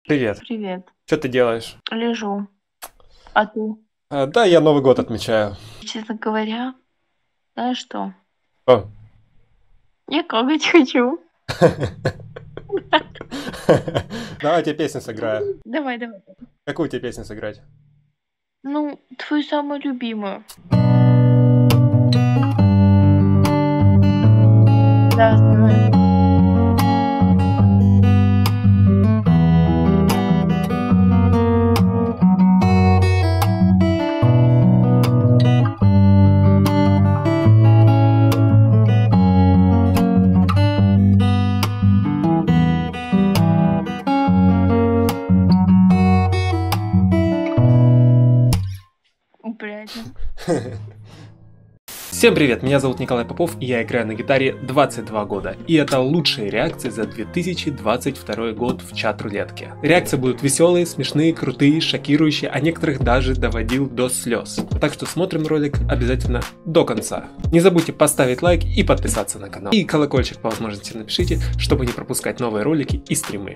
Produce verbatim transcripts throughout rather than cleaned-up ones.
Привет. Привет. Что ты делаешь? Лежу. А ты? А, да, я Новый год отмечаю. Честно говоря, знаешь что? О. Я какать хочу. Давай я тебе песню сыграю. Давай, давай. Какую тебе песню сыграть? Ну, твою самую любимую. Да, знаю. Блядь. Всем привет, меня зовут Николай Попов, и я играю на гитаре двадцать два года. И это лучшие реакции за две тысячи двадцать второй год в чат-рулетке. Реакции будут веселые, смешные, крутые, шокирующие, а некоторых даже доводил до слез. Так что смотрим ролик обязательно до конца. Не забудьте поставить лайк и подписаться на канал. И колокольчик по возможности напишите, чтобы не пропускать новые ролики и стримы.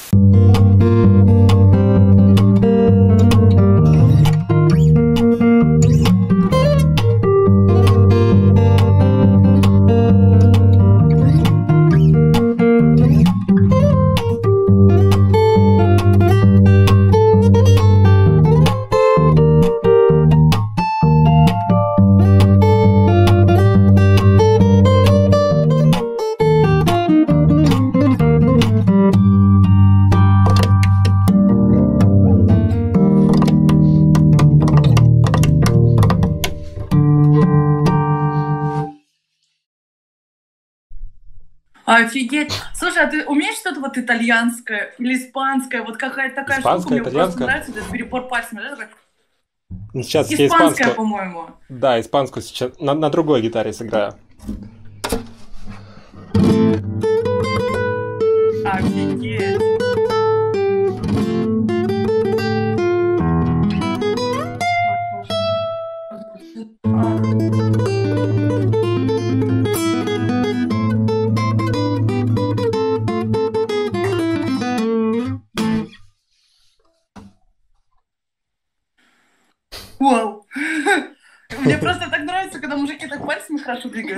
Офигеть. Слушай, а ты умеешь что-то вот итальянское или испанское? Вот какая-то такая штука, Испанское, мне просто итальянское? нравится, этот перебор пальцами. Да, такой. Сейчас я Испанская, испанскую. по-моему. Да, испанскую сейчас на, на другой гитаре сыграю. Офигеть. Вау. Мне просто так нравится, когда мужики так пальцами хорошо двигают.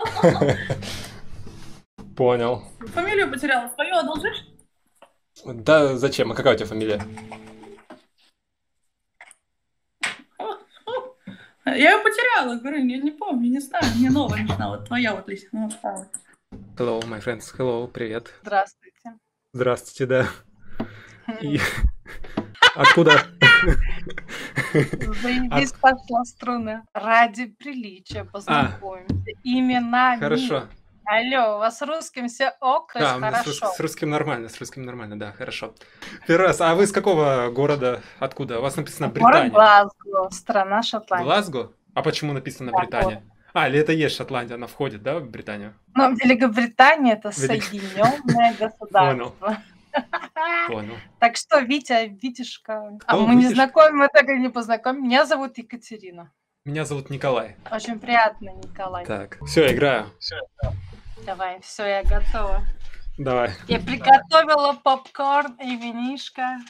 Понял. Фамилию потеряла. Свою одолжишь? Да, зачем? А какая у тебя фамилия? Я ее потеряла, говорю, не, не помню, не знаю, мне новая нужна, вот твоя вот лично осталась. Hello, my friends. Hello, привет. Здравствуйте. Здравствуйте, да. И... Откуда? Заебись, пошла струны. Ради приличия познакомимся. Имена. Хорошо. Алло, у вас с русским все ок, то Да, есть у меня с, хорошо. рус- с русским нормально, с русским нормально, да, хорошо. Первый раз. А вы с какого города? Откуда? У вас написано Город Британия. Глазго, страна Шотландия. Глазго? А почему написано Да, Британия? А, или это есть Шотландия, она входит, да, в Британию? Но Великобритания это Велик- Соединенное государство. Понял. Так что, Витя, Витюшка. А Кто мы не Витюшка? знакомы, мы так и не познакомим. Меня зовут Екатерина. Меня зовут Николай. Очень приятно, Николай. Так, все, играю. Давай, все, я готова. Давай. Я приготовила попкорн и винишко.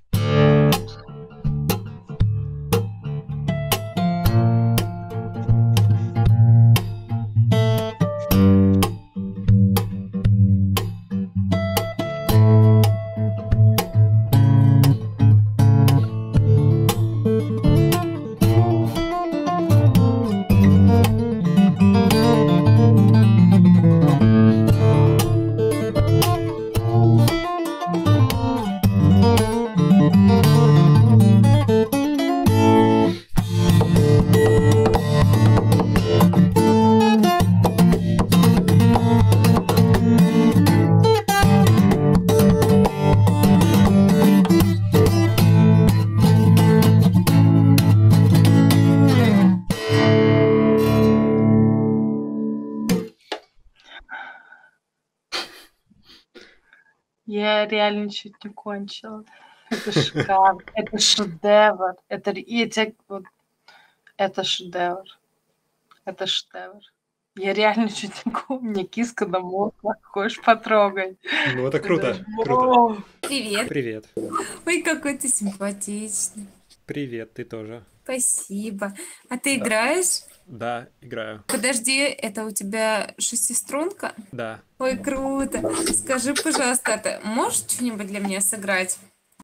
Я реально чуть не кончила. Это шикарно, это шедевр. Это ре- я тебе вот- это шедевр. Это шедевр. Я реально чуть не могу. Мне киска намокла. Хочешь потрогать? Ну, это круто. О, Круто. Привет. Привет. Ой, какой ты симпатичный. Привет, ты тоже. Спасибо. А ты играешь? Да, играю. Подожди, это у тебя шестиструнка? Да. Ой, круто. Скажи, пожалуйста, ты можешь что-нибудь для меня сыграть?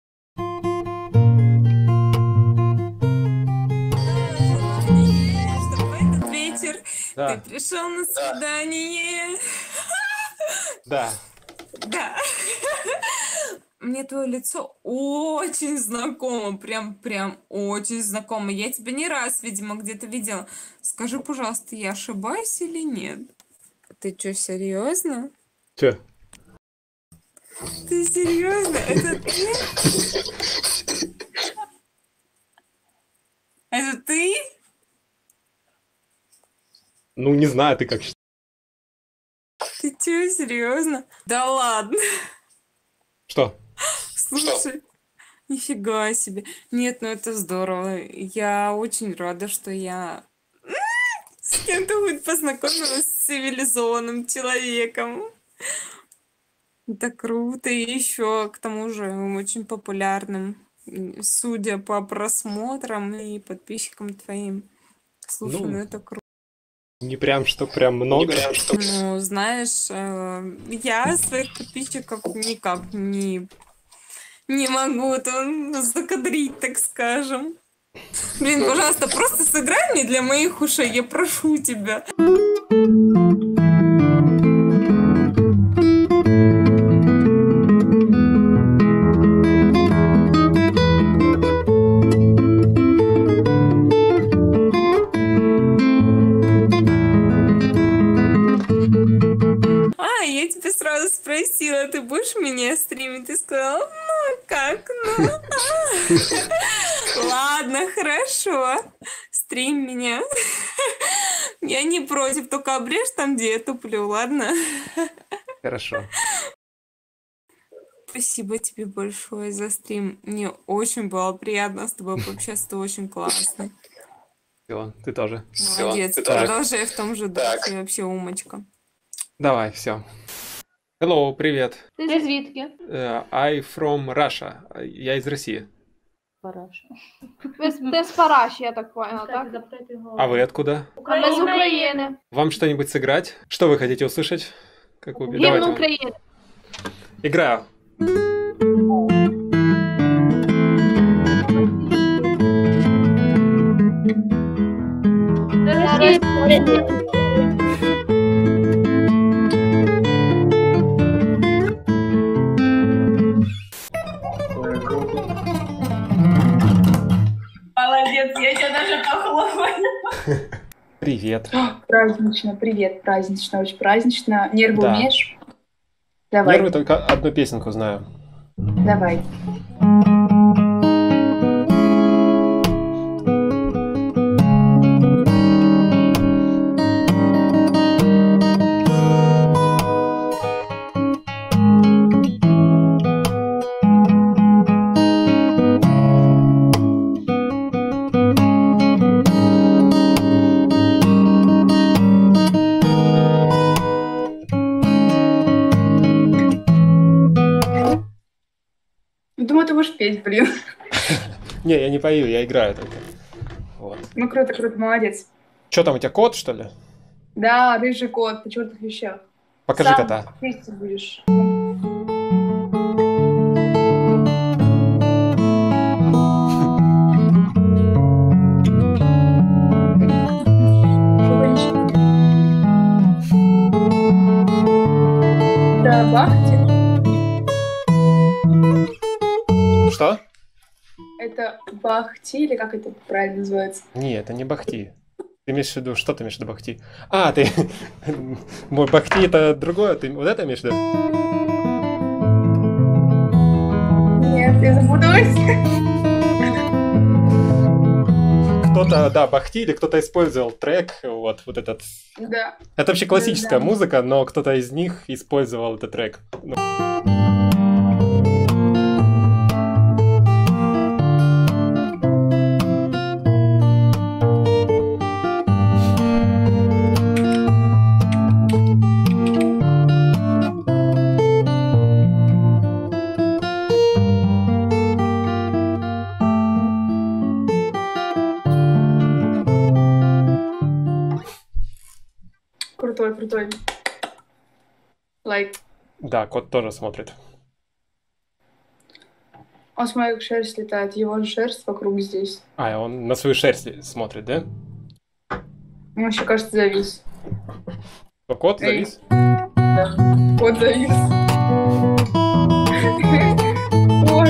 Чтобы в этот вечер Да. ты пришел на свидание. Да. Да. Мне твое лицо очень знакомо, прям, прям очень знакомо. Я тебя не раз, видимо, где-то видела. Скажи, пожалуйста, я ошибаюсь или нет? Ты что, серьезно? Че? Ты серьезно? Это ты? Это ты? Ну, не знаю, ты как считаешь. Ты что, серьезно? Да ладно. Что? Слушай, нифига себе. Нет, ну это здорово. Я очень рада, что я м, с кем-то хоть познакомилась с цивилизованным человеком. Это круто. И еще, к тому же, очень популярным, м, судя по просмотрам и подписчикам твоим. Слушай, ну, Ну, это круто. не прям что прям много. Ну, знаешь, э, я своих подписчиков никак не, не могу там закадрить, так скажем. Блин, пожалуйста, просто сыграй мне для моих ушей, я прошу тебя. А, я тебя сразу спросила, ты будешь меня стримить? Ты сказала, ну как, ну. Ладно, хорошо. Стрим меня. Я не против, только обрежь там, где я туплю, ладно? Хорошо. Спасибо тебе большое за стрим. Мне очень было приятно с тобой пообщаться, ты очень классный. Все, ты тоже. Молодец, ты тоже. продолжай в том же духе, вообще умочка. Давай, все. Hello, привет. Ти звідки? Uh, I from Russia. Я из России. Ви з- Ти з Параші, я так поняла, так? А вы откуда? А ми з України. Вам что-нибудь сыграть? Что вы хотите услышать? Какую? Гімн Давайте. України. Играю. Молодец, я тебя даже похлопаю. Привет. Празднично, привет, празднично, очень празднично. Нервы Да. умеешь? Давай, Нервы только одну песенку знаю. давай. Думаю, ты будешь петь, блин. Не, я не пою, я играю только. Вот. Ну, круто, круто, молодец. Что там, у тебя кот, что ли? Да, рыжий кот, ты чертов вещах. Покажи Сам кота. петь будешь. Да, бахти. Что? Это бахти, или как это правильно называется? Не, это не бахти. Ты имеешь в виду, что ты имеешь в виду бахти? А, ты... Мой бахти это другое, ты вот это имеешь в виду? Нет, я запуталась. Кто-то, да, бахти, или кто-то использовал трек, вот, вот этот. Да. Это вообще классическая Да. музыка, но кто-то из них использовал этот трек. Ну, крутой, крутой. Лайк. Да, кот тоже смотрит. Он смотрит, как шерсть летает. Его же шерсть вокруг здесь. А, и он на свою шерсть смотрит, да? Он еще, кажется, завис. Что, кот Эй. завис? Да. Вот завис. Ой.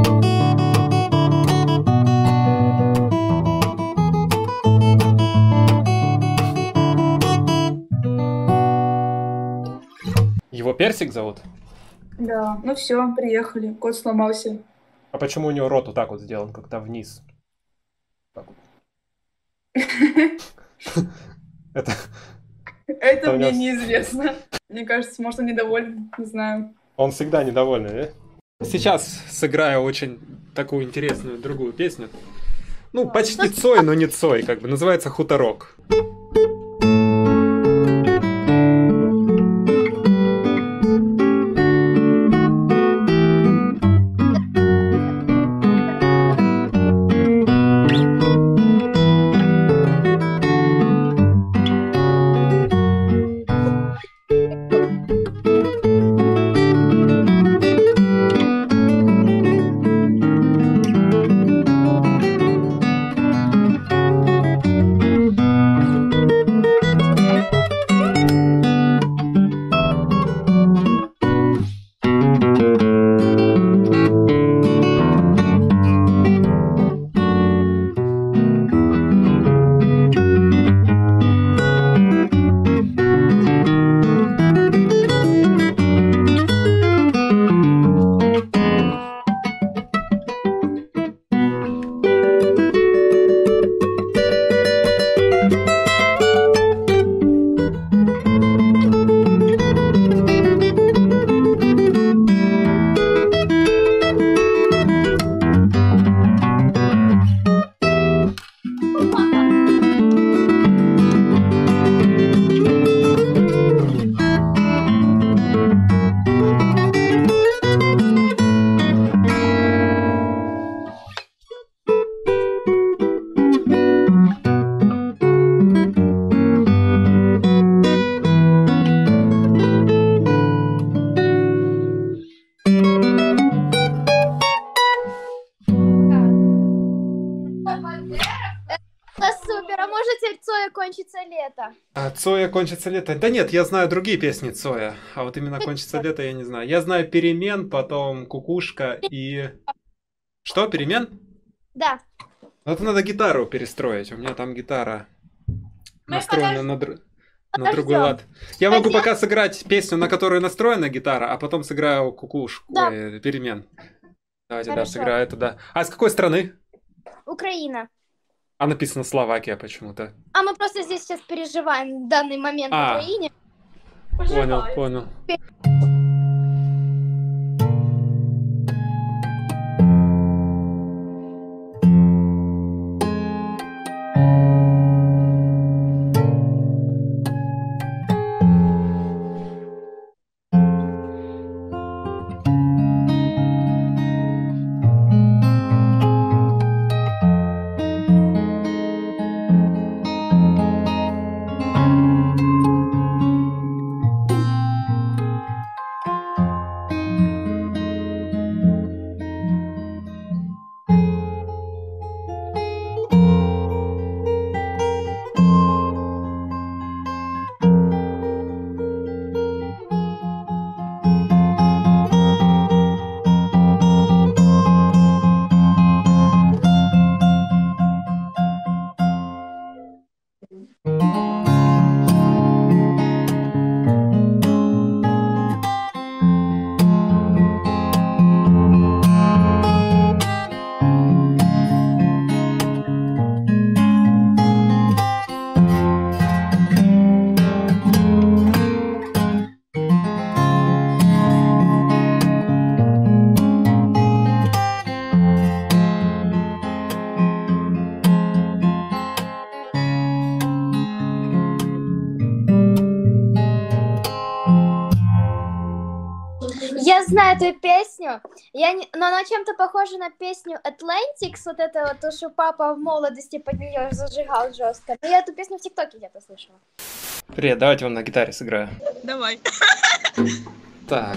Его Персик зовут? Да, ну все, приехали. Кот сломался. А почему у него рот вот так вот сделан, как-то вниз? Так вот. Это... Это у мне нас- неизвестно. Мне кажется, может, он недоволен. Не знаю. Он всегда недовольный, да? Сейчас сыграю очень такую интересную другую песню. Ну, почти Цой, но не Цой, как бы. Называется «Хуторок». Супер, а может теперь Цоя кончится лето? А Цоя кончится лето? Да нет, я знаю другие песни Цоя. А вот именно кончится лето я не знаю. Я знаю Перемен, потом Кукушка и... Что, Перемен? Да. Ну, это надо гитару перестроить. У меня там гитара настроена на, др- на другой лад. Я могу Подождем. пока сыграть песню, на которую настроена гитара, а потом сыграю Кукушку. Да. Ой, Перемен. Давайте, да, Хорошо. сыграю это, да. А с какой страны? Украина. А написано Словакия почему-то. А мы просто здесь сейчас переживаем данный момент в А. Украине. Понял, понял. Я знаю эту песню, я не... но она чем-то похожа на песню Atlantics, вот это вот, то, что папа в молодости под нее зажигал жестко. Но я эту песню в ТикТоке где-то слышала. Привет, давайте вам на гитаре сыграю. Давай. Так.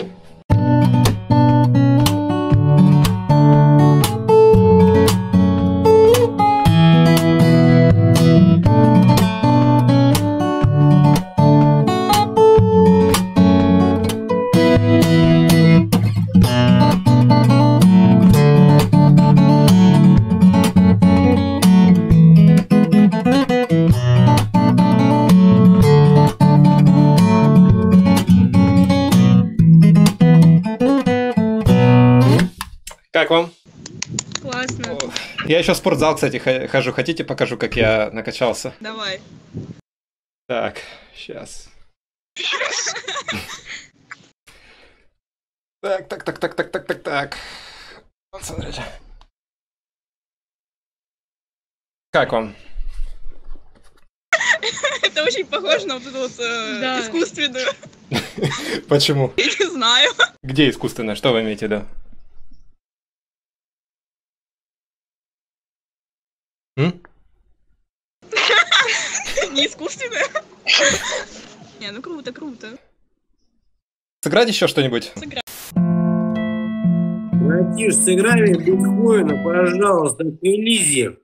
Как вам? Классно. Я еще в спортзал, кстати, х- хожу. Хотите, покажу, как я накачался? Давай. Так, сейчас. Так, так, так, так, так, так, так, так. Вот, смотрите. Как вам? Это очень похоже на вот эту вот э, искусственную. Почему? Я не знаю. Где искусственное? Что вы имеете в виду? М? Не искусственная. Не, ну круто, круто. Сыграть еще что-нибудь? Братиш, сыграй мне Бетховена, пожалуйста, Элизе.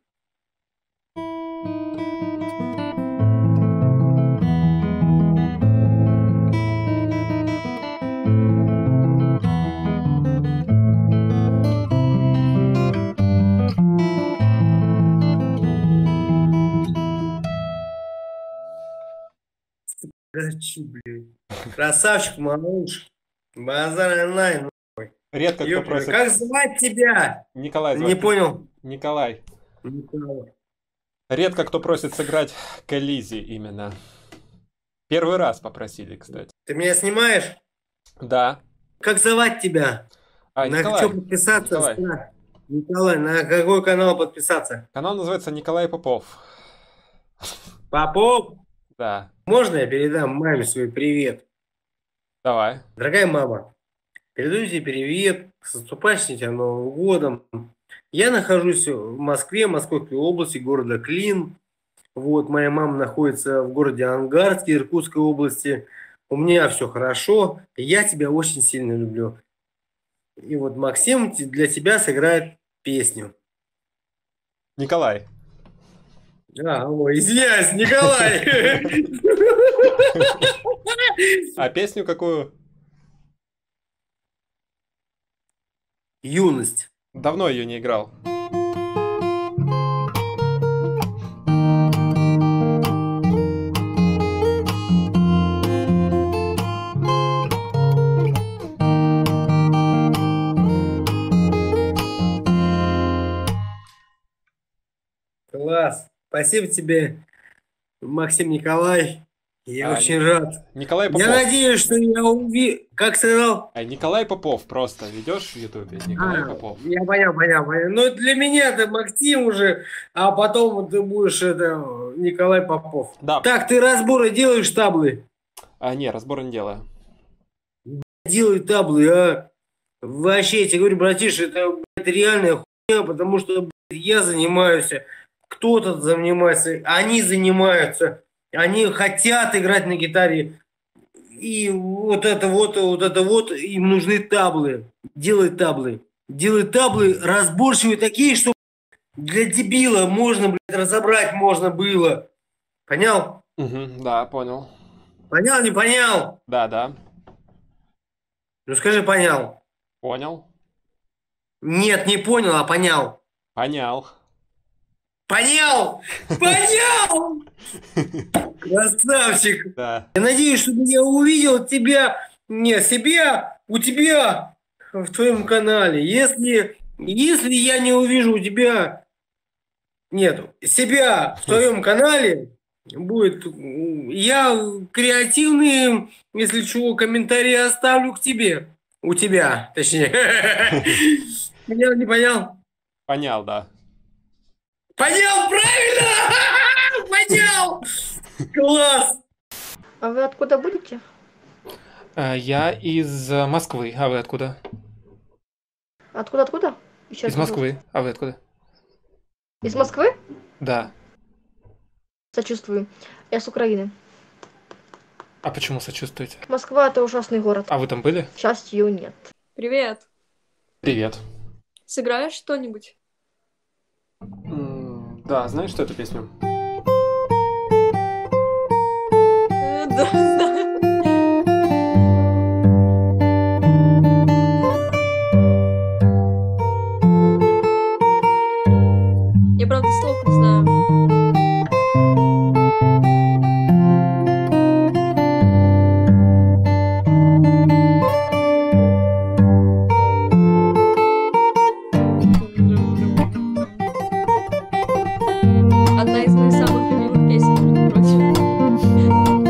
Гачи, блин. Красавчик, малыш. Базар онлайн. Редко кто Ёпта, просит. как звать тебя? Николай Не звать. понял. Николай. Николай. Редко кто просит сыграть к Элизе именно. Первый раз попросили, кстати. Ты меня снимаешь? Да. Как звать тебя? А, на Николай. что подписаться? Николай. Николай. Николай, на какой канал подписаться? Канал называется Николай Попов. Попов? Да. Можно я передам маме свой привет? Давай. Дорогая мама, передаю тебе привет, с наступающим тебя Новым годом. Я нахожусь в Москве, Московской области, города Клин. Вот, моя мама находится в городе Ангарске, Иркутской области. У меня все хорошо, я тебя очень сильно люблю. И вот Максим для тебя сыграет песню. Николай. А, ой, извиняюсь, Николай. А песню какую? Юность. Давно ее не играл. Класс. Спасибо тебе, Максим Николай. Я А, очень Ник- рад. Николай Попов. Я надеюсь, что я увижу... Как сказал? А, Николай Попов просто ведешь в Ютубе. Николай А, Попов. я понял, понял, понял. Ну, для меня это Максим уже, а потом ты будешь это Николай Попов. Да. Так, ты разборы делаешь таблы? А, не, разбора не делаю. Делай таблы, а. Вообще, я тебе говорю, братиш, это, блядь, реальная хуйня, потому что, блядь, я занимаюсь, кто-то занимается, они занимаются, они хотят играть на гитаре. И вот это вот, вот это вот, им нужны таблы. Делай таблы. Делай таблы разборчивые такие, что для дебила можно, блядь, разобрать можно было. Понял? Угу, да, понял. Понял, не понял? Да, да. Ну скажи, понял. Понял. Нет, не понял, а понял. Понял. Понял! Понял! Красавчик! Да. Я надеюсь, чтобы я увидел тебя, не, себя, у тебя в твоем канале. Если, если я не увижу у тебя, нет, себя в твоем канале, будет, я креативные, если чего, комментарии оставлю к тебе. У тебя, точнее. Понял, не понял? Понял, да. Понял, правильно! Понял! Класс! А вы откуда будете? А, Я из э, Москвы. А вы откуда? Откуда, откуда? Еще Из раз, Москвы. А вы откуда? пожалуйста. Из Москвы? Да. Сочувствую. Я с Украины. А почему сочувствуете? Москва это ужасный город. А вы там были? К счастью, нет. Привет. Привет. Сыграешь что-нибудь? М, Да, знаешь, что эту песню? Э, Да, знаю. Я правда слов не знаю. Одна из моих самых любимых песен, между прочим.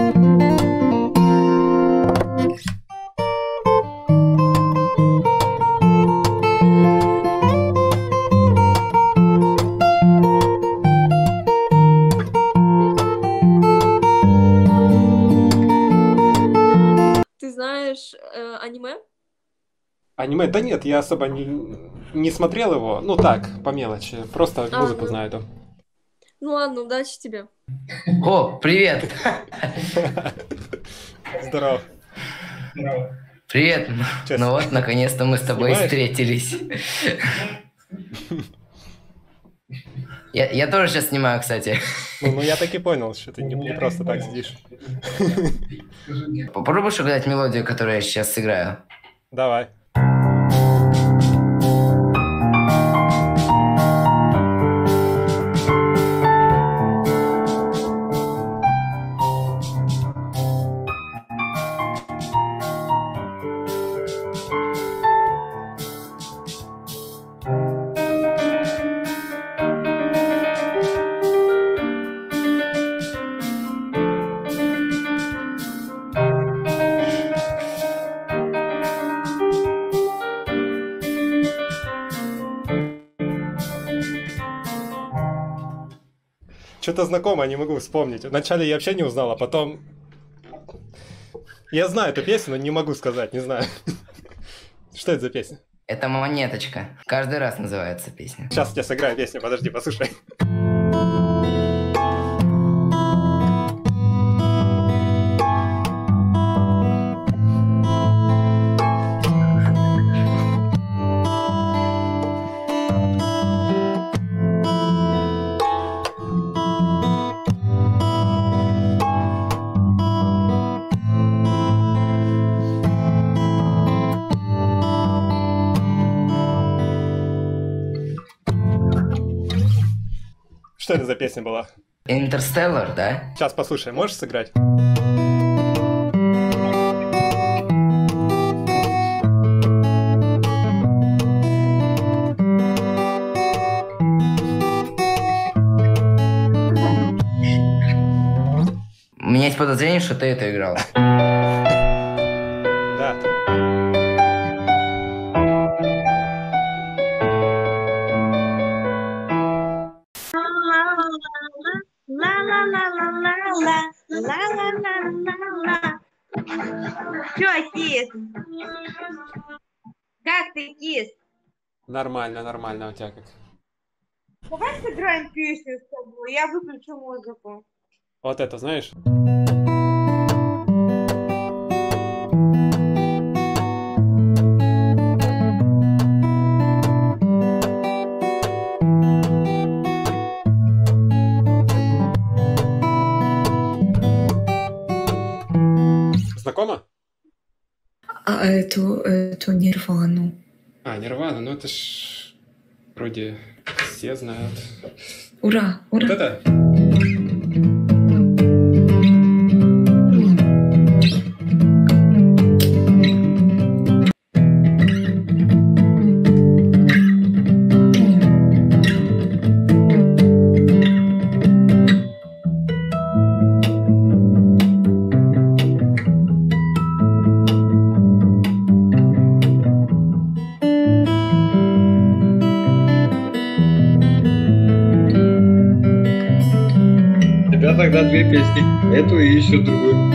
Ты знаешь э, аниме? Аниме? Да нет, я особо не, не смотрел его. Ну так, по мелочи. Просто А, музыку ну. знаю эту. Ну ладно, удачи тебе. О, привет! Здорово. Привет! Честно. Ну вот, наконец-то мы с тобой Снимаешь? встретились. Я, я тоже сейчас снимаю, кстати. Ну, ну я так и понял, что ты не, не просто так сидишь. Попробуешь угадать мелодию, которую я сейчас сыграю? Давай. Что-то знакомое, не могу вспомнить. Вначале я вообще не узнал, а потом... Я знаю эту песню, но не могу сказать, не знаю. Что это за песня? Это «Монеточка». Каждый раз называется песня. Сейчас я тебе сыграю песню, подожди, послушай. Что это за песня была? «Интерстеллар», да? Сейчас послушай, можешь сыграть? У меня есть подозрение, что ты это играл. Да. Чё, кис? Как ты, кис? Нормально, нормально, у тебя как? Давай сыграем песню с тобой, я выключу музыку. Вот это, знаешь? Знакомо? А эту, эту Нирвану. А, Нирвана, ну это ж вроде все знают. Ура, ура. Вот это? Тебя тогда две песни. Эту и еще другую.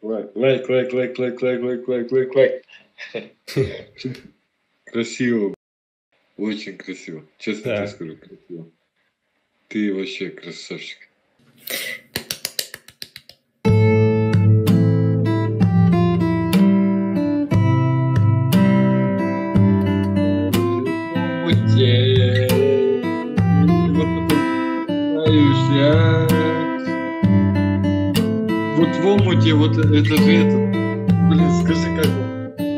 Лайк, лайк, лайк, лайк, лайк, лайк, лайк, лайк, лайк, лайк. Красиво. Очень красиво. Честно тебе скажу, красиво. Ты вообще красавчик. Вот в омуте, вот это же это. Блин, скажи, как он?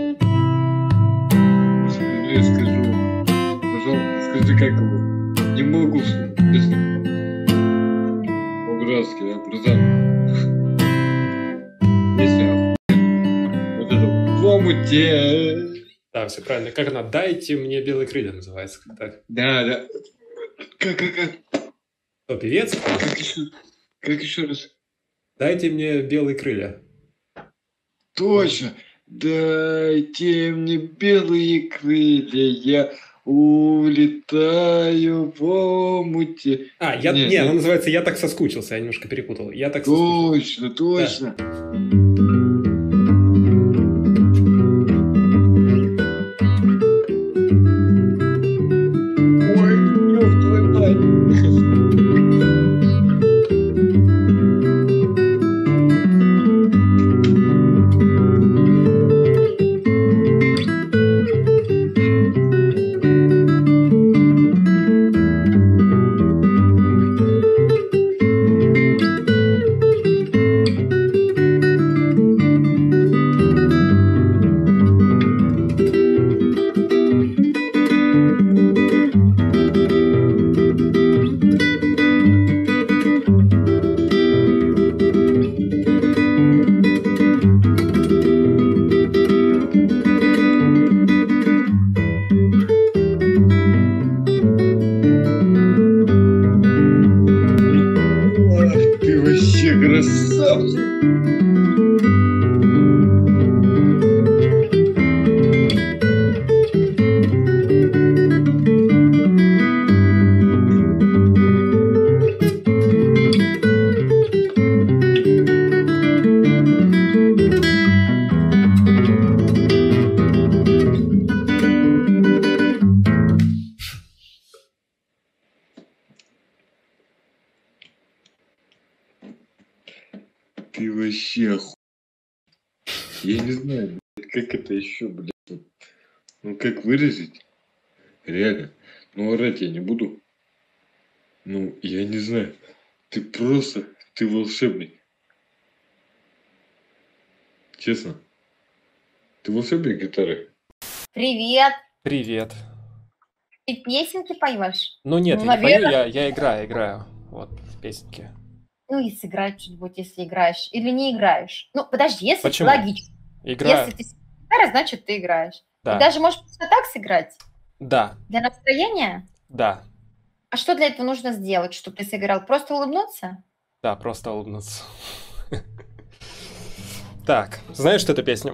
Я скажу. Пожалуйста, скажи, как его? Не могу. По-братски, я братан. Песня. Вот это. В омуте. Да, все правильно. Как она? «Дайте мне белые крылья» называется. Так. Да, да. Как, как, как? Кто, певец? Как еще, как еще раз? «Дайте мне белые крылья». Точно. Дайте мне белые крылья, я улетаю в омуте. А, я, не, не, я... она называется «Я так соскучился», я немножко перепутал. Я так точно, точно. Да. Ой, ёб твою мать. Ты вообще оху... Я не знаю, блядь, как это еще, блядь. Ну как выразить? Реально. Ну орать я не буду. Ну, я не знаю. Ты просто... Ты волшебник. Честно. Ты волшебник гитары? Привет. Привет. Ты песенки поешь? Ну нет, ну, я наверное... не пою, я, я играю, играю. Вот, песенки. Ну и сыграй что-нибудь, если играешь. Или не играешь. Ну, подожди, если Почему? логично. Играю. Если ты сыграешь, значит ты играешь. Да. Ты даже можешь просто так сыграть? Да. Для настроения? Да. А что для этого нужно сделать, чтобы ты сыграл? Просто улыбнуться? Да, просто улыбнуться. Так, знаешь эту песню?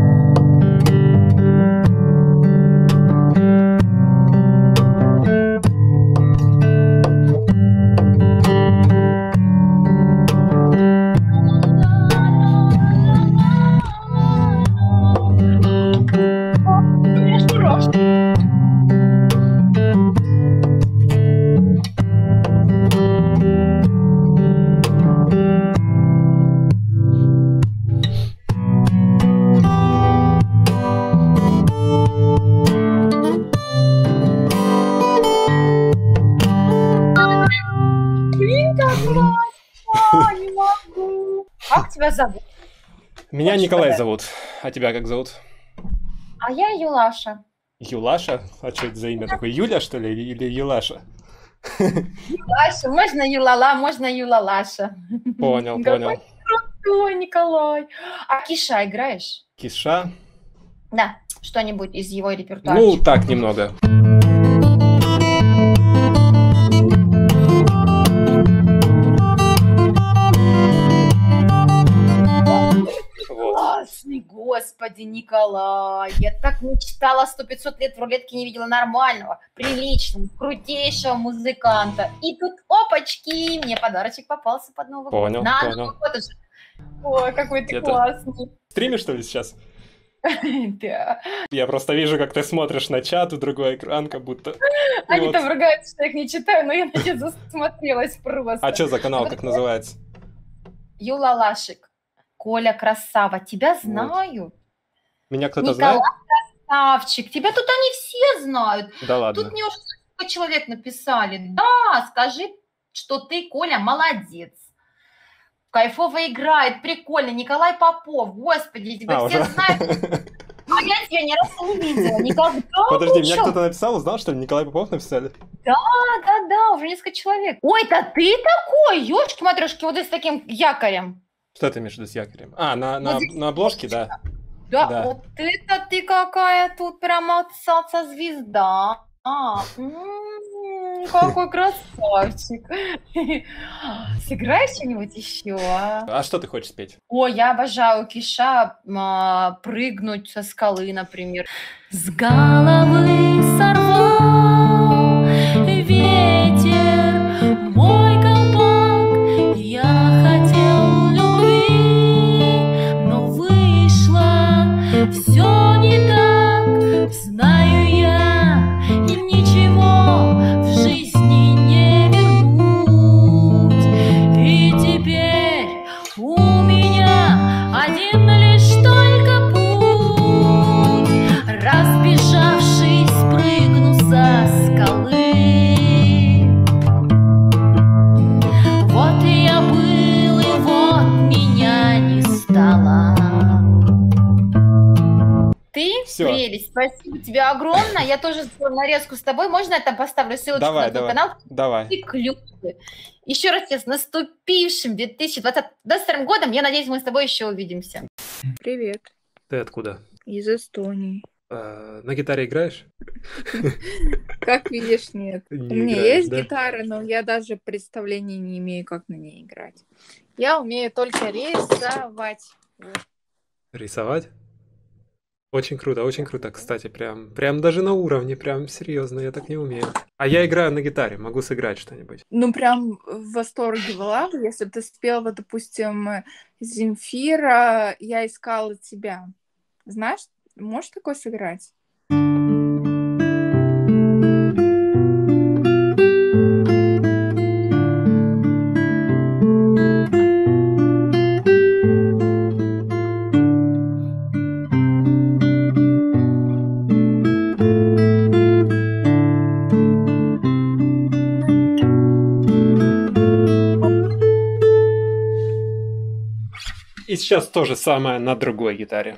Как тебя зовут? Меня Хочешь Николай сказать? зовут. А тебя как зовут? А я Юлаша. Юлаша? А что это за имя такое? Юля, что ли? Или Юлаша? Юлаша, можно Юлала, можно Юлалаша. Понял, Какой понял. крутой, Николай. А Киша играешь? Киша? Да, что-нибудь из его репертуара. Ну, так, немного. Классный, господи, Николай. Я так мечтала, сто пятьсот лет в рулетке не видела нормального, приличного, крутейшего музыканта. И тут, опачки, мне подарочек попался под Новый год. Понял, На понял. Новый год уже. Ой, какой ты Это- классный. Стримишь, что ли, сейчас? Да. Я просто вижу, как ты смотришь на чат, в другой экран, как будто... Они Вот. там ругаются, что я их не читаю, но я на тебя засмотрелась просто. А что за канал, как называется? Юла Лашик. Коля, красава. Тебя знают. Меня кто-то Николай, знает? красавчик. Тебя тут они все знают. Да ладно. Тут мне уже сколько человек написали. Да, скажи, что ты, Коля, молодец. Кайфово играет, прикольно. Николай Попов, господи, тебя А, все уже? знают. А я тебя ни разу не видела, никогда. Подожди, ничего. меня кто-то написал, узнал, что ли? Николай Попов написали? Да, да, да, уже несколько человек. Ой, да ты такой, ёшки-матрёшки, вот и с таким якорем. Что ты имеешь в виду с якорем? А, на, на, Вот здесь на обложке, да. Да, Да. вот это ты какая тут прямо цаца-звезда. А, м, какой красавчик. Сыграй что-нибудь еще, а? А что ты хочешь спеть? Ой, я обожаю Киша а, прыгнуть со скалы, например. С головы сорвал ветер мой колпак. Я хотел любви, но вышло все не так. Знаю я, и ничего в жизни не вернуть. И теперь у меня один лишь только путь. Разбежавшись, прыгну со скалы. Вот я был, и вот меня не стало. Ты Всё. прелесть, спасибо тебе огромное. Я тоже сделаю нарезку с тобой. Можно я там поставлю ссылочку Давай, на твой давай, канал? давай. И клипы. Еще раз тебя с наступившим две тысячи двадцатым годом. Я надеюсь, мы с тобой еще увидимся. Привет. Ты откуда? Из Эстонии. А, на гитаре играешь? Как видишь, нет. Не У меня играешь, есть да? гитара, но я даже представления не имею, как на ней играть. Я умею только рисовать. Вот. Рисовать? Очень круто, очень круто, кстати, прям, прям даже на уровне, прям серьезно, я так не умею. А я играю на гитаре, могу сыграть что-нибудь. Ну, прям в восторге была бы, если бы ты спела, допустим, Земфира, я искала тебя. Знаешь, можешь такое сыграть? И сейчас то же самое на другой гитаре.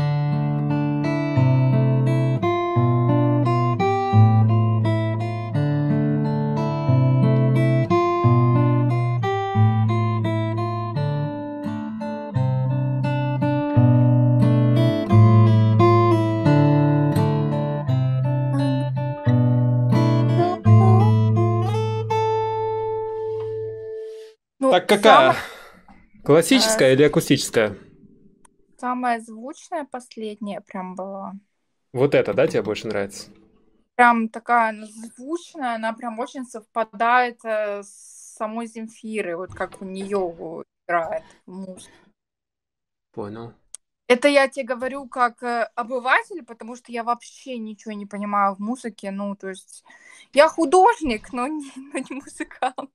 Ну, Так какая? самое- Классическая или акустическая? Самая звучная последняя прям была. Вот это, да, тебе больше нравится? Прям такая она звучная, она прям очень совпадает э, с самой Земфирой, вот как у нее играет музыка. Понял. Это я тебе говорю как э, обыватель, потому что я вообще ничего не понимаю в музыке. Ну, то есть я художник, но не, но не музыкант.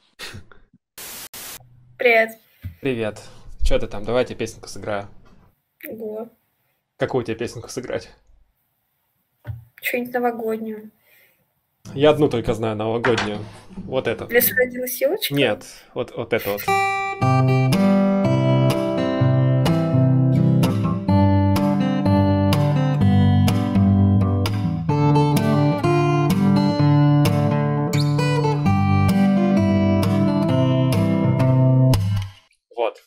Привет. Привет. Че ты там? Давай я тебе песенку сыграю. Ого. Какую тебе песенку сыграть? Что-нибудь новогоднюю. Я одну только знаю, новогоднюю. Вот эту. В лесу родилась елочка? Нет, вот, вот это вот. Вот.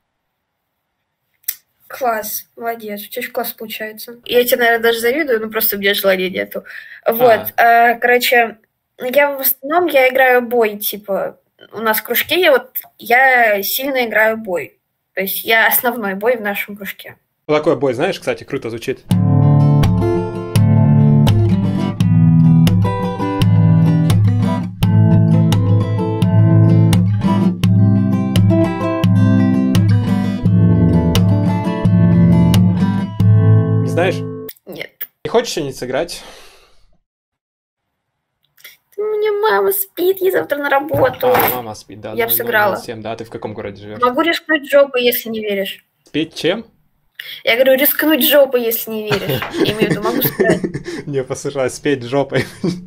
Класс, молодец, у тебя очень класс получается. Я тебе, наверное, даже завидую, но просто у меня желания нету. Вот, а, короче, я в основном, я играю бой, типа, у нас в кружке, я вот, я сильно играю бой. То есть я основной бой в нашем кружке. Такой бой, знаешь, кстати, круто звучит. знаешь? Нет. Не хочешь что-нибудь сыграть? У меня мама спит, ей завтра на работу. А, мама спит, да. Я бы сыграла. семь, да, ты в каком городе живешь? Могу рискнуть жопой, если не веришь. Спеть чем? Я говорю, рискнуть жопой, если не веришь. Я имею в виду, могу сыграть. Не, послушай, спеть жопой.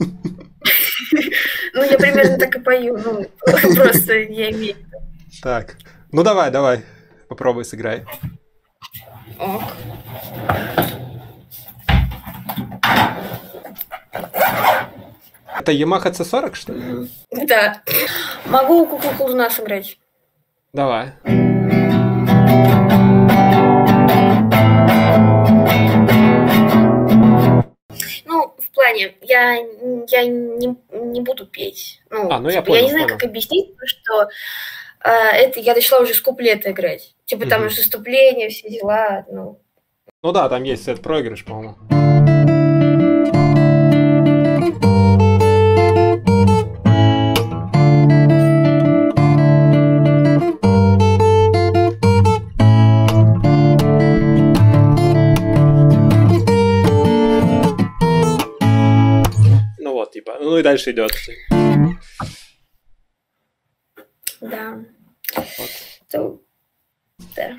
Ну, я примерно так и пою. Ну, просто я имею в виду. Так, ну давай, давай. Попробуй, сыграй. Ок. Это Yamaha си сорок, что ли? Да. Могу куклу-колдуна сыграть. Давай. Ну, в плане, я, я не, не буду петь. Ну, а, ну я типа, понял, я не знаю, понял. как объяснить, потому что э, это я дошла уже с куплета играть. Типа там Мгм. уже вступление, все дела. Ну, Ну да, там есть этот проигрыш, по-моему. Ну вот, типа, ну и дальше идет. да. То- да.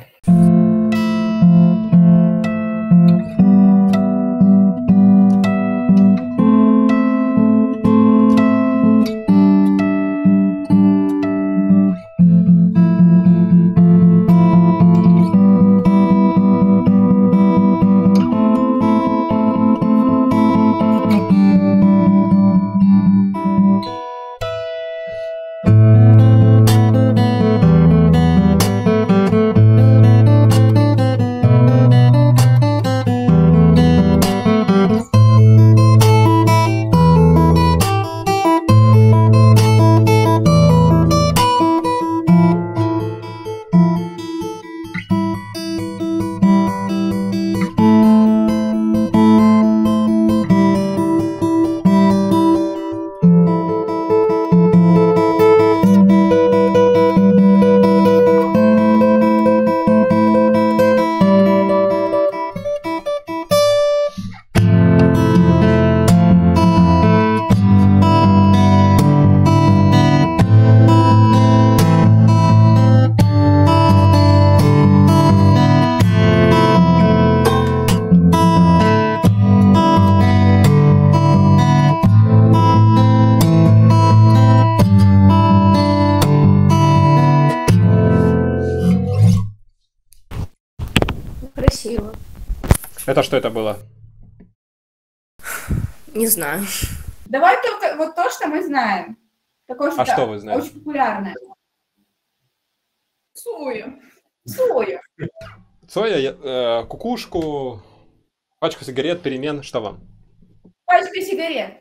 Красиво. Это что это было? Не знаю. Давай только вот то, что мы знаем. Такое, А что вы знаете? очень популярное. Сою. Сою. Цоя, я- э, кукушку, пачку сигарет, перемен, что вам? Пачка сигарет.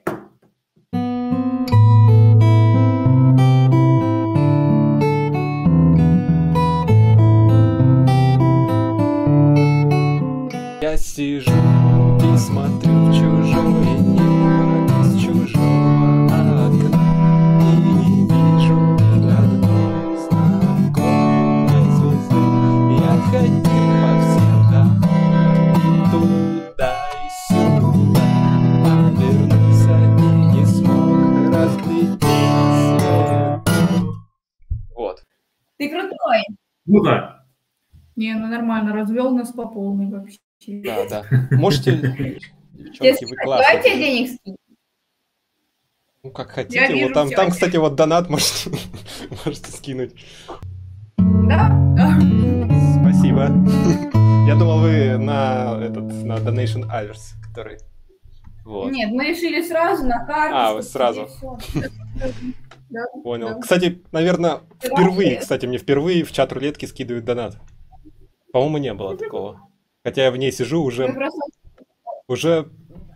Я сижу и смотрю в чужое небо из чужого окна и не вижу ни одной знакомой звезды. Я ходил по всем домам и туда и сюда, а вернулся и не смог разглядеть свет. Вот. Ты крутой. Ну да. Не, ну нормально, развел нас по полной вообще. Да, да. Можете, девчонки, вы Давай тебе классные. денег скинь. Ну, как Я хотите. вижу Вот там, всё. там, кстати, вот донат можете, можете скинуть. Да? Да. Спасибо. Я думал, вы на этот, на Donation Alerts, который... Вот. Нет, мы решили сразу на карту. А, вы чтобы сразу. тебе всё. Да, Понял. да. Кстати, наверное, Ты впервые, вообще- кстати, мне впервые в чат рулетки скидывают донат. По-моему, не было такого. Хотя я в ней сижу Мы уже, просто- уже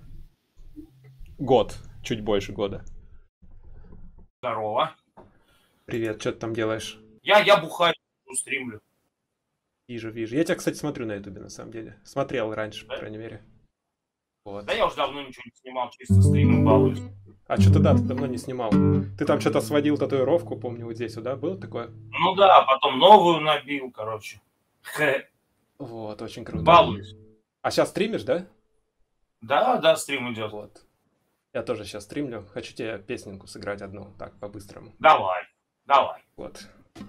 год, чуть больше года. Здорово. Привет, что ты там делаешь? Я, я бухаю, стримлю. Вижу, вижу. Я тебя, кстати, смотрю на ютубе, на самом деле. Смотрел раньше, по крайней мере. Вот. Да я уже давно ничего не снимал, чисто стримом балуюсь. А что ты, да, ты давно не снимал? Ты там что-то сводил татуировку, помню, вот здесь, вот, да? Было такое? Ну да, потом новую набил, короче. Хе, Вот, очень круто. балуюсь. А сейчас стримишь, да? Да, да, стрим идет. Вот. Я тоже сейчас стримлю. Хочу тебе песенку сыграть одну, так, по-быстрому. Давай, давай. Вот.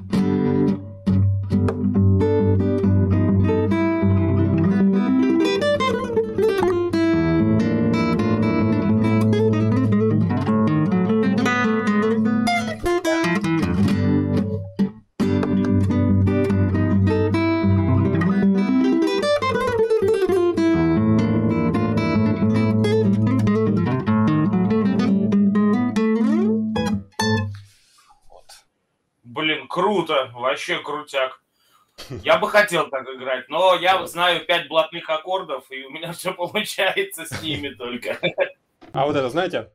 Блин, круто, вообще крутяк. Я бы хотел так играть, но я знаю пять блатных аккордов, и у меня все получается с ними только. А вот это знаете?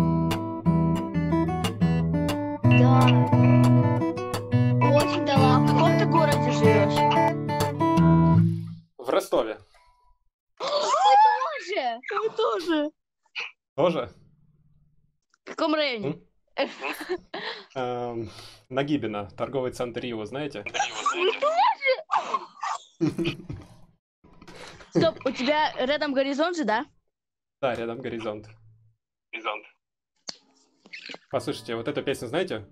Да. Очень талант. В каком ты городе живешь? В Ростове. Вы тоже? Вы тоже? Тоже? В каком районе? Эм, Нагибино, торговый центр Рио, знаете? Вы тоже? Стоп, у тебя рядом горизонт же, да? Да, рядом горизонт. Горизонт. Послушайте, вот эту песню знаете?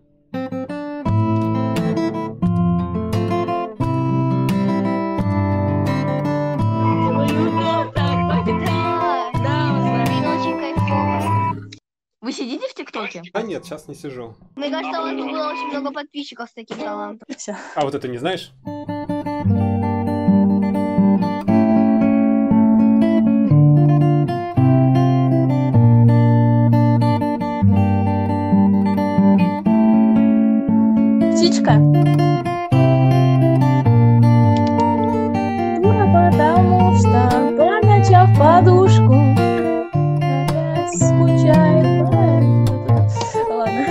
Вы сидите в ТикТоке? А нет, сейчас не сижу. Мне кажется, у вас было очень много подписчиков с таким талантом. А вот это не знаешь? Птичка. Потому что по ночам в подушку опять скучает. Ладно.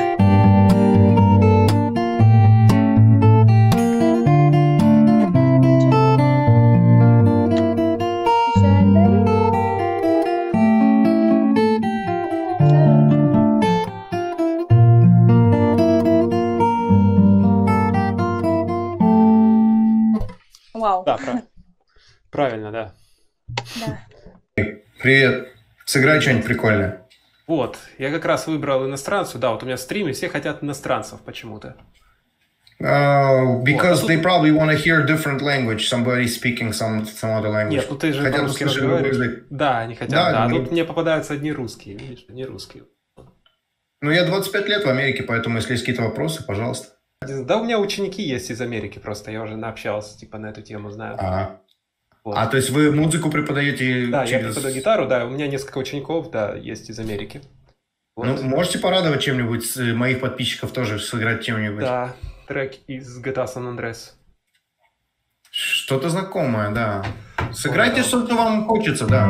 Вау. Да, прав- правильно, да. Да. Привет. Сыграй что-нибудь прикольное. Вот, я как раз выбрал иностранцев. Да, вот у меня в стриме все хотят иностранцев почему-то. Uh, because Вот, а they тут- probably want to hear different language, somebody speaking some, some other language. Нет, ну ты же Хотят по-русски услышать другой разговариваешь. язык. Да, они хотят, Да, да. А мне- тут мне попадаются одни русские, видишь, не русские. Ну, я двадцать пять лет в Америке, поэтому если есть какие-то вопросы, пожалуйста. Да, у меня ученики есть из Америки просто, я уже наобщался, типа, на эту тему знаю. А, Вот. а то есть вы музыку преподаете Да, я через... преподаю гитару, да, у меня несколько учеников, да, есть из Америки. Вот. Ну, можете порадовать чем-нибудь с- моих подписчиков тоже, сыграть чем-нибудь? Да, трек из джи ти эй San Andreas. Что-то знакомое, да. Сыграйте Ой, да. что-то вам хочется, да.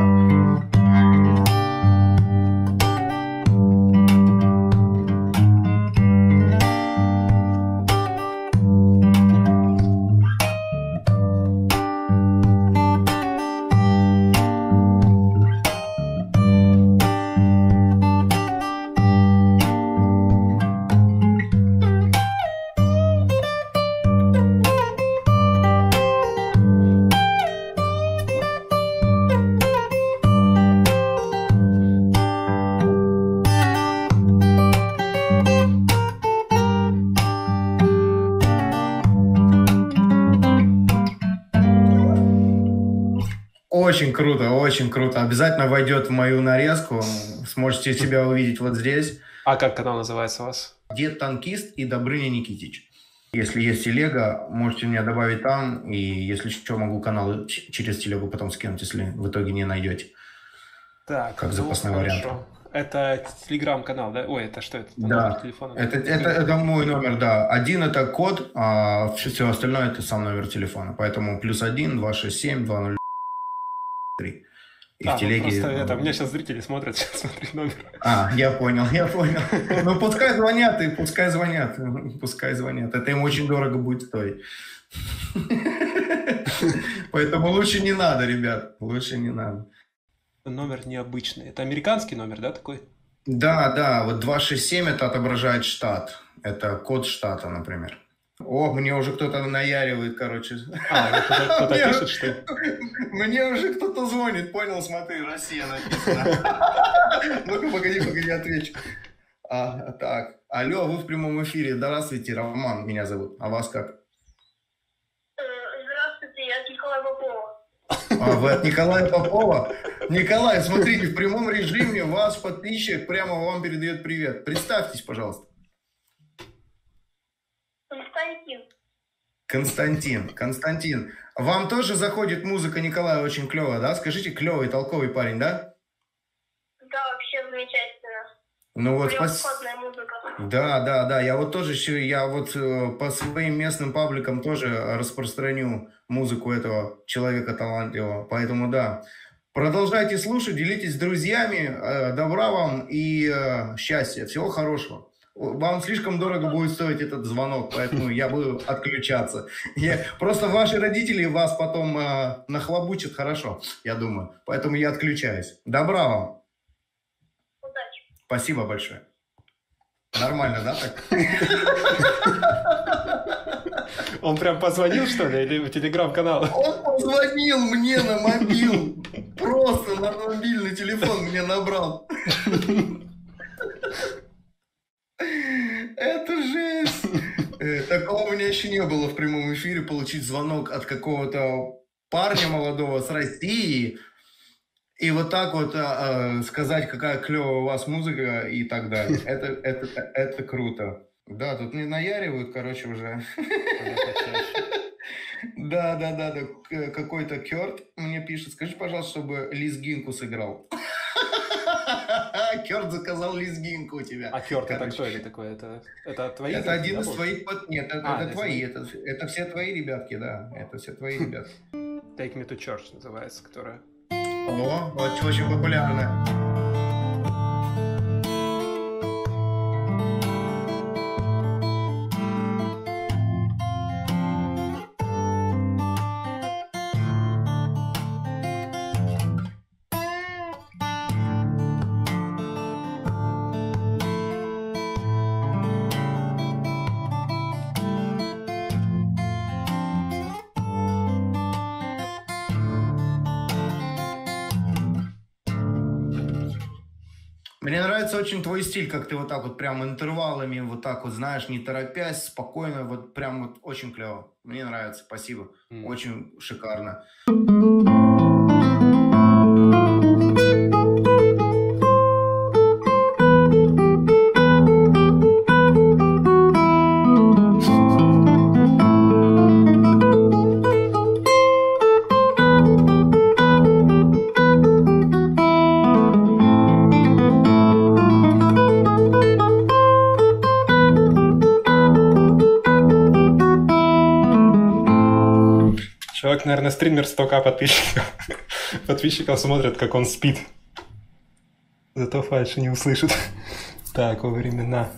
Очень круто, очень круто. Обязательно войдет в мою нарезку. Сможете себя увидеть вот здесь. А как канал называется у вас? Дед Танкист и Добрыня Никитич. Если есть телега, можете меня добавить там. И если что, могу канал ч- через телегу потом скинуть, если в итоге не найдете. Так, Как ну, запасной хорошо. вариант. Это телеграм-канал, да? Ой, это что это? Да, Номер телефона? это, это, это мой номер, да. Один это код, а все остальное это сам номер телефона. Поэтому плюс один, два, шесть, семь, два, ноль, три. И А, в ну телеге... просто это, у меня сейчас зрители смотрят, сейчас смотрят номер. А, я понял, я понял. Ну, пускай звонят, и пускай звонят, пускай звонят. Это им очень дорого будет стоить. Поэтому лучше не надо, ребят, лучше не надо. Номер необычный. Это американский номер, да, такой? Да, да, вот два шесть семь это отображает штат. Это код штата, например. О, мне уже кто-то наяривает, короче. А, кто-то кто-то Мне- пишет, что ли? Мне уже кто-то звонит, понял, смотри, Россия написано. Ну-ка, погоди, погоди, отвечу. А, так, алло, вы в прямом эфире. Здравствуйте, Роман меня зовут. А вас как? Здравствуйте, я от Николая Попова. А, вы от Николая Попова? Николай, смотрите, в прямом режиме ваш подписчик прямо вам передает привет. Представьтесь, пожалуйста. Константин. Константин, Константин. Вам тоже заходит музыка Николая очень клевая, да? Скажите, клевый, толковый парень, да? Да, вообще замечательно. Ну вот, спас... Превосходная музыка. Да, да, да. Я вот тоже еще, я вот э, по своим местным пабликам тоже распространю музыку этого человека талантливого. Поэтому да. Продолжайте слушать, делитесь с друзьями. Э, добра вам и э, счастья. Всего хорошего. Вам слишком дорого будет стоить этот звонок, поэтому я буду отключаться. Я... Просто ваши родители вас потом э, нахлобучат хорошо, я думаю. Поэтому я отключаюсь. Добра вам. Удачи. Спасибо большое. Нормально, да, так? Он прям позвонил, что ли, или в телеграм-канал? Он позвонил мне на мобил. Просто на мобильный телефон мне набрал. Это жесть. Такого у меня еще не было в прямом эфире, получить звонок от какого-то парня молодого с России и вот так вот э, сказать, какая клевая у вас музыка и так далее. Это, это, это круто. Да, тут не наяривают, короче, уже. Да, да, да, да. Какой-то Кёрт мне пишет, скажи, пожалуйста, чтобы Лизгинку сыграл. Кёрт заказал Лизгинку у тебя. А Кёрт это кто или такой? Это, это твои? Это один из твоих... Нет, это, а, это твои. Это, это все твои ребятки, да. Это все твои ребятки. Take Me to Church называется, которая... О, очень, очень популярная. Мне нравится очень твой стиль, как ты вот так вот прям интервалами, вот так вот, знаешь, не торопясь, спокойно, вот прям вот очень клево. Мне нравится, спасибо. Mm. Очень шикарно. Человек, наверное, стример сто ка подписчиков. Подписчиков смотрят, как он спит. Зато фальши не услышит. Так, во времена.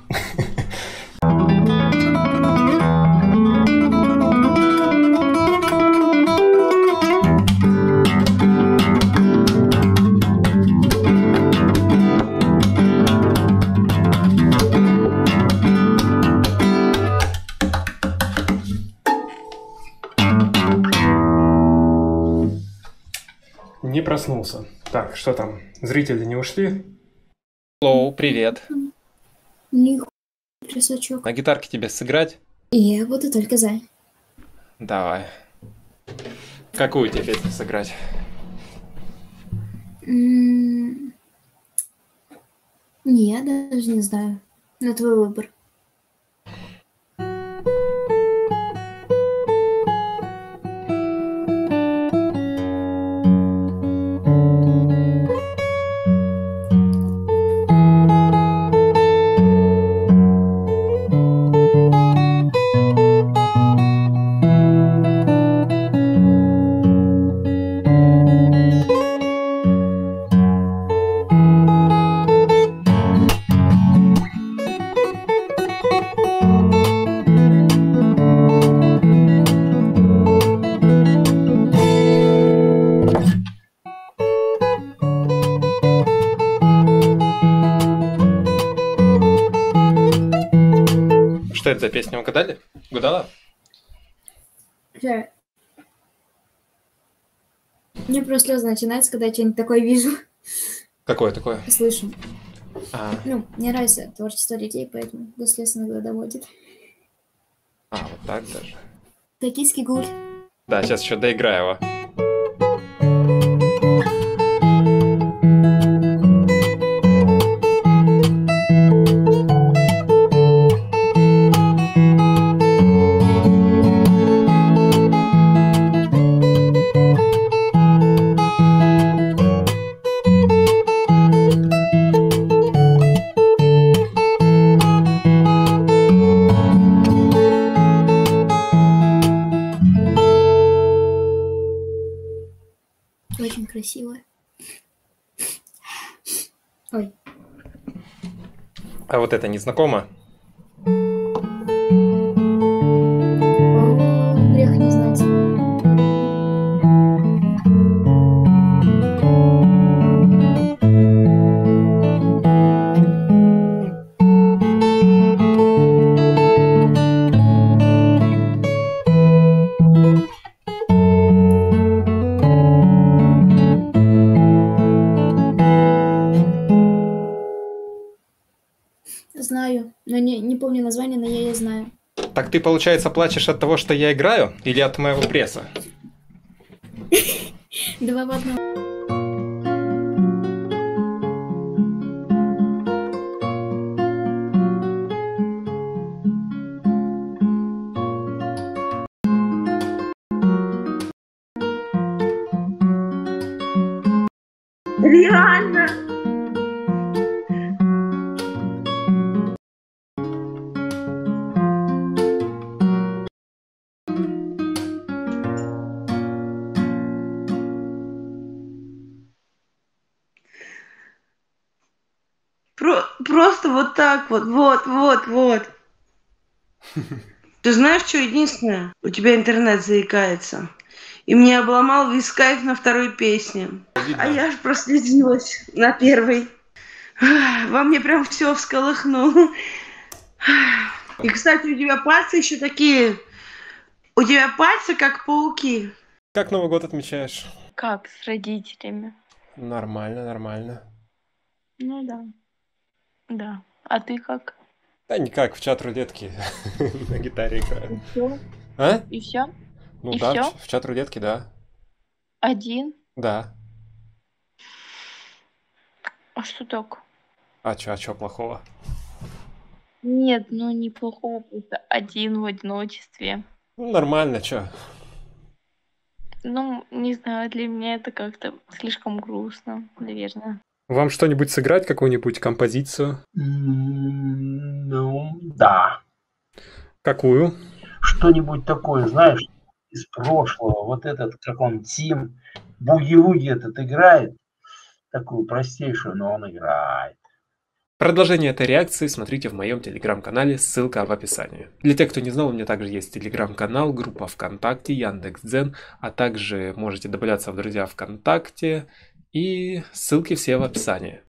Не проснулся. Так, что там? Зрители не ушли? Лоу, привет. Нихуя, трясачок. На гитарке тебе сыграть? Я буду только за. Давай. Какую тебе песню сыграть? М-м- Не, я даже не знаю. На твой выбор. Что это за песня? Угадали? Угадала? Да. Мне просто слезы начинаются, когда я что-нибудь такое вижу. Какое такое? Слышу. А, Ну, мне нравится творчество детей, поэтому до слез иногда доводит. а, вот так даже. Токийский гуль. Да, сейчас еще доиграю его. Очень красиво. Ой. А вот это не знакомо? О, грех не знать. Знаю, но не, не помню название, но я ее знаю. Так ты, получается, плачешь от того, что я играю, или от моего пресса? Два в одном. Реально. Про- просто вот так вот, вот, вот, вот. Ты знаешь, что единственное? У тебя интернет заикается. И мне обломал весь кайф на второй песне. А я ж прослезилась на первой. Во мне прям все всколыхнуло. И, кстати, у тебя пальцы еще такие... У тебя пальцы как пауки. Как Новый год отмечаешь? Как с родителями? Нормально, нормально. Ну да. Да. А ты как? Да никак, в чат рулетки на гитаре играю. И все? А? И все? Ну И да, всё? в, в чат рулетки, да. Один? Да. А что так? А чё, а чё плохого? Нет, ну неплохого, просто один в одиночестве. Ну, нормально, чё? Ну, не знаю, для меня это как-то слишком грустно, наверное. Вам что-нибудь сыграть, какую-нибудь композицию? Ну, да. Какую? Что-нибудь такое, знаешь, из прошлого. Вот этот, как он, Тим, буги-вуги этот играет. Такую простейшую, но он играет. Продолжение этой реакции смотрите в моем телеграм-канале, ссылка в описании. Для тех, кто не знал, у меня также есть телеграм-канал, группа ВКонтакте, Яндекс.Дзен, а также можете добавляться в друзья ВКонтакте, и ссылки все в описании.